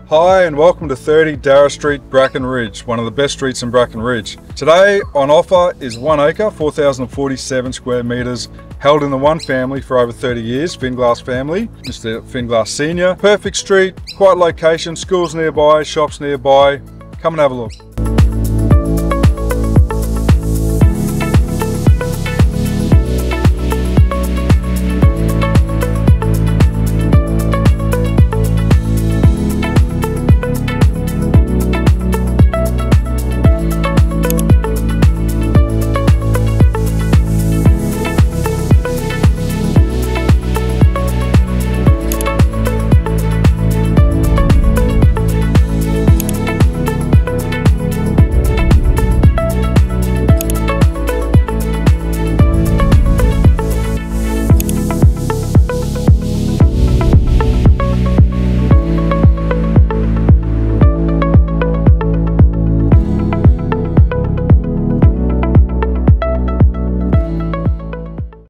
Hi and welcome to 30 Darragh Street, Bracken Ridge, one of the best streets in Bracken Ridge. Today on offer is 1 acre, 4,047 square metres, held in the one family for over 30 years, Finglass family, Mr. Finglass Senior. Perfect street, quiet location, schools nearby, shops nearby. Come and have a look.